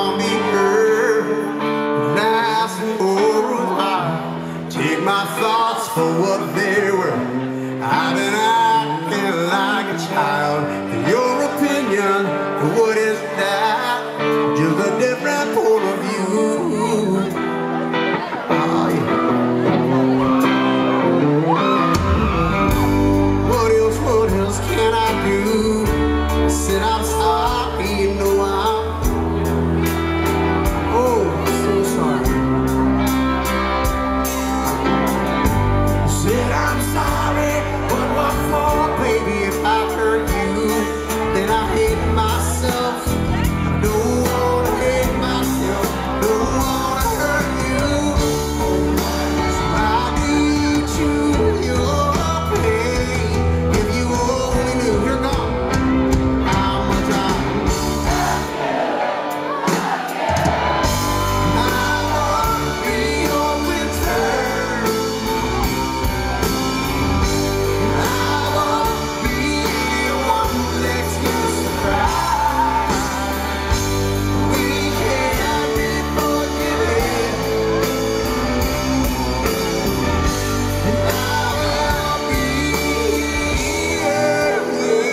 on the earth, last for a while. Take my thoughts for what they were. I've been acting like a child. In your opinion, what is that? Just a different point of view. Oh, yeah. What else can I do? Said I'm sorry, you know I'm. Oh, I'm so sorry. Said I'm sorry, but what for, baby? If I hurt you, then I hate myself. Don't wanna hate myself. Don't wanna hurt you. So I do choose your pain. If you only knew, you're gone. How much I wanna be your winter. I wanna be the one who lets you surprise. We can't be forgiven, and I will be here.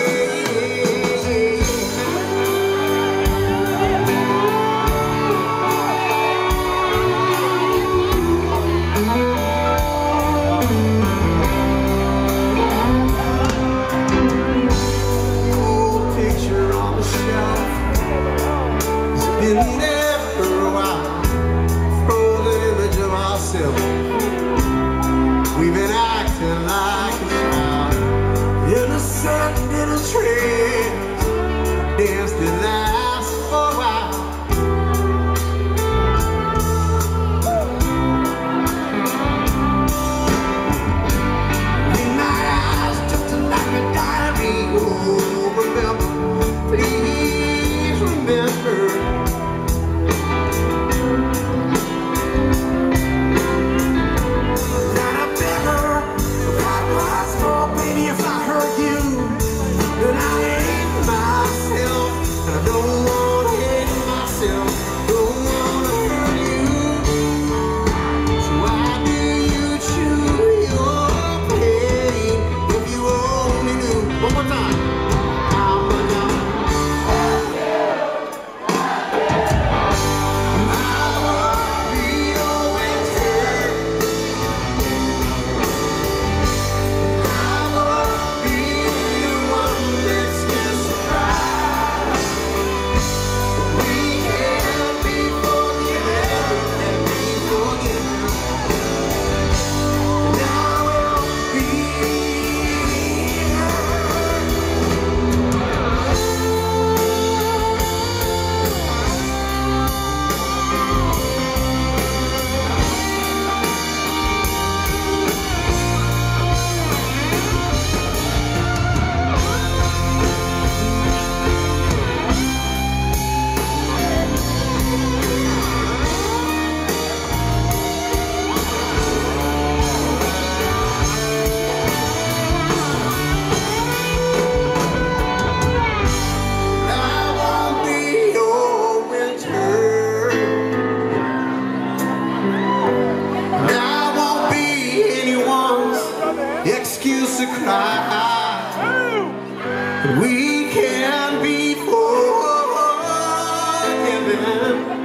Old picture on the shelf, it's been there for a while. Frozen image of ourselves. We've been acting like a child. Innocent little trend, dance that lasts for a while. In my eyes, just like a diary. Oh, remember, please remember. That I'm better. What was for, baby? If I hurt you, then I hate myself. And I don't wanna hate myself. Don't wanna hurt you. So why do you choose your pain? If you only knew. One more time. How much I wanna be your winter. I wanna be the one who lets you surprise. We can't be forgiven, and be forgiven. And I will be here. I won't be your winter. I won't be anyone's excuse to cry. We can be forgiven.